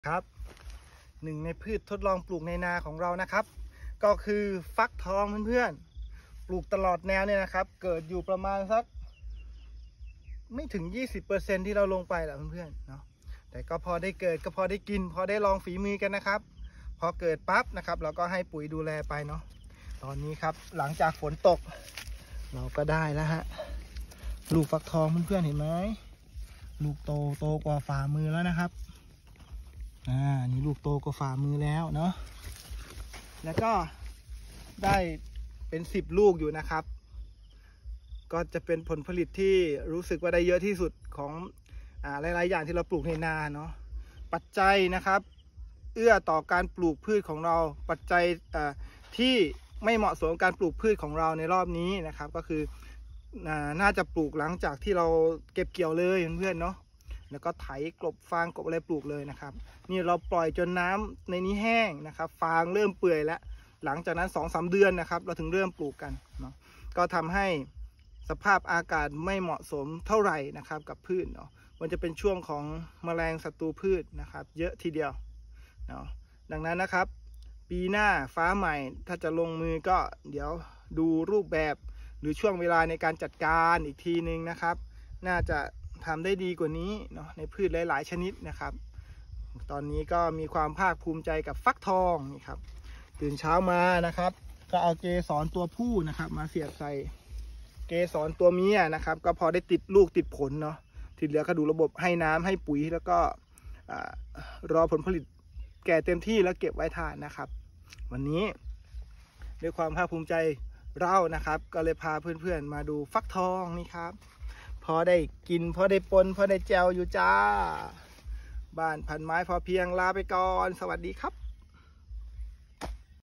ครับหนึ่งในพืชทดลองปลูกในนาของเรานะครับก็คือฟักทองเพื่อนๆปลูกตลอดแนวเนี่ยนะครับเกิดอยู่ประมาณสักไม่ถึง 20%ที่เราลงไปแหละเพื่อนๆเนาะแต่ก็พอได้เกิดก็พอได้กินพอได้ลองฝีมือกันนะครับพอเกิดปั๊บนะครับเราก็ให้ปุ๋ยดูแลไปเนาะตอนนี้ครับหลังจากฝนตกเราก็ได้แล้วฮะลูกฟักทองเพื่อนๆเห็นไหมลูกโตกว่าฝ่ามือแล้วนะครับนี่ลูกโตกว่าฝ่ามือแล้วเนาะแล้วก็ได้เป็น10 ลูกอยู่นะครับก็จะเป็นผลผลิตที่รู้สึกว่าได้เยอะที่สุดของหลายๆอย่างที่เราปลูกในนาเนาะปัจจัยนะครับเอื้อต่อการปลูกพืชของเราปัจจัยที่ไม่เหมาะสมกับการปลูกพืชของเราในรอบนี้นะครับก็คือน่าจะปลูกหลังจากที่เราเก็บเกี่ยวเลยเพื่อนๆเนาะแล้วก็ไถกลบฟางกลบอะไรปลูกเลยนะครับนี่เราปล่อยจนน้ำในนี้แห้งนะครับฟางเริ่มเปื่อยแล้วหลังจากนั้น 2-3 เดือนนะครับเราถึงเริ่มปลูกกันเนาะก็ทำให้สภาพอากาศไม่เหมาะสมเท่าไหร่นะครับกับพืชเนาะมันจะเป็นช่วงของแมลงศัตรูพืชนะครับเยอะทีเดียวเนาะดังนั้นนะครับปีหน้าฟ้าใหม่ถ้าจะลงมือก็เดี๋ยวดูรูปแบบหรือช่วงเวลาในการจัดการอีกทีนึงนะครับน่าจะทำได้ดีกว่านี้เนาะในพืชหลายๆชนิดนะครับตอนนี้ก็มีความภาคภูมิใจกับฟักทองนี่ครับตื่นเช้ามานะครับก็เอาเกสรตัวผู้นะครับมาเสียบใส่เกสรตัวเมียนะครับก็พอได้ติดลูกติดผลเนาะที่เหลือก็ดูระบบให้น้ำให้ปุ๋ยแล้วก็รอผลผลิตแก่เต็มที่แล้วเก็บไว้ทานนะครับวันนี้ด้วยความภาคภูมิใจเรานะครับก็เลยพาเพื่อนๆมาดูฟักทองนี่ครับพอได้กินพอได้ปนพอได้แจวอยู่จ้าบ้านพันไม้พอเพียงลาไปก่อนสวัสดีครับ